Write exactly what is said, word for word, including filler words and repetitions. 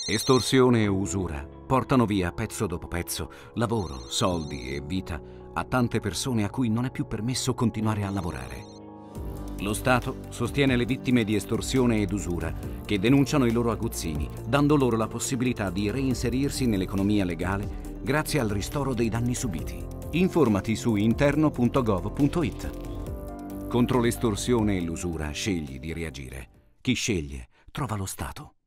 Estorsione e usura portano via, pezzo dopo pezzo, lavoro, soldi e vita a tante persone a cui non è più permesso continuare a lavorare. Lo Stato sostiene le vittime di estorsione ed usura che denunciano i loro aguzzini, dando loro la possibilità di reinserirsi nell'economia legale grazie al ristoro dei danni subiti. Informati su interno punto gov punto it. Contro l'estorsione e l'usura scegli di reagire. Chi sceglie trova lo Stato.